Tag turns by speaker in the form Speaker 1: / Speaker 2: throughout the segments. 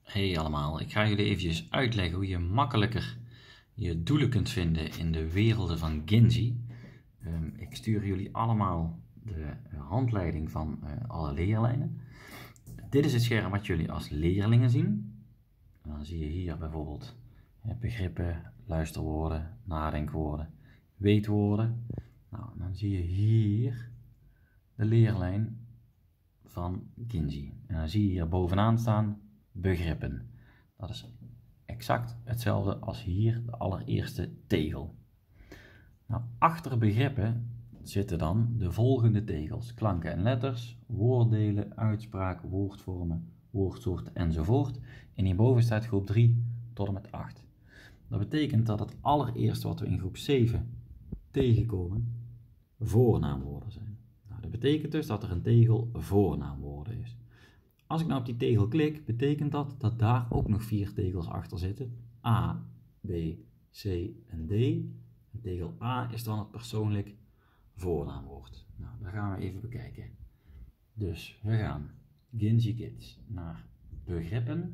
Speaker 1: Hey allemaal, ik ga jullie eventjes uitleggen hoe je makkelijker je doelen kunt vinden in de werelden van Ginzi. Ik stuur jullie allemaal de handleiding van alle leerlijnen. Dit is het scherm wat jullie als leerlingen zien. En dan zie je hier bijvoorbeeld begrippen, luisterwoorden, nadenkwoorden, weetwoorden. Nou, dan zie je hier de leerlijn van Ginzi. En dan zie je hier bovenaan staan begrippen. Dat is exact hetzelfde als hier de allereerste tegel. Nou, achter begrippen zitten dan de volgende tegels: klanken en letters, woorddelen, uitspraak, woordvormen, woordsoorten enzovoort. En hierboven staat groep 3 tot en met 8. Dat betekent dat het allereerste wat we in groep 7 tegenkomen voornaamwoorden zijn. Nou, dat betekent dus dat er een tegel voornaamwoorden is. Als ik nou op die tegel klik, betekent dat dat daar ook nog 4 tegels achter zitten. A, B, C en D. En tegel A is dan het persoonlijk voornaamwoord. Nou, dat gaan we even bekijken. Dus we gaan Ginzi Kids naar begrippen.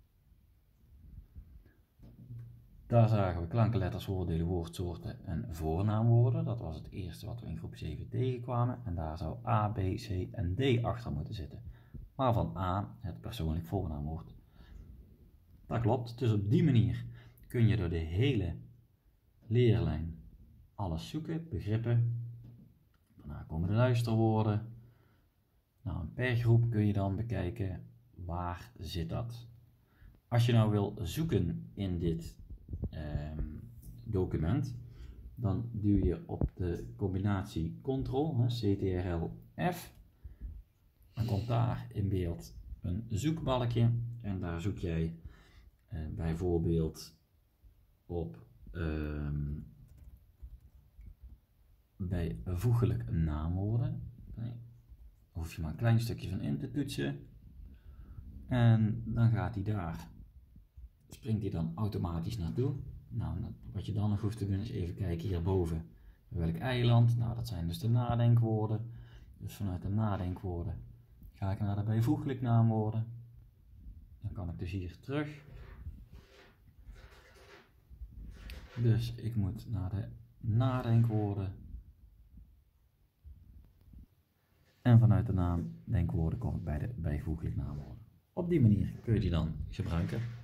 Speaker 1: Daar zagen we klanken, letters, woorddelen, woordsoorten en voornaamwoorden. Dat was het eerste wat we in groep 7 tegenkwamen. En daar zou A, B, C en D achter moeten zitten. Waarvan A het persoonlijk voornaamwoord. Dat klopt. Dus op die manier kun je door de hele leerlijn alles zoeken, begrippen. Daarna komen de luisterwoorden. Nou, per groep kun je dan bekijken waar zit dat. Als je nou wil zoeken in dit document, dan duw je op de combinatie Ctrl, Ctrl+F. Dan komt daar in beeld een zoekbalkje en daar zoek jij bijvoorbeeld op bijvoeglijk naamwoorden. Daar hoef je maar een klein stukje van in te toetsen. En dan gaat hij daar, springt hij dan automatisch naartoe. Nou, wat je dan nog hoeft te doen is even kijken hierboven. Welk eiland? Nou, dat zijn dus de nadenkwoorden. Dus vanuit de nadenkwoorden ga ik naar de bijvoeglijk naamwoorden. Dan kan ik dus hier terug. Dus ik moet naar de nadenkwoorden. En vanuit de naamdenkwoorden kom ik bij de bijvoeglijk naamwoorden. Op die manier kun je die dan gebruiken.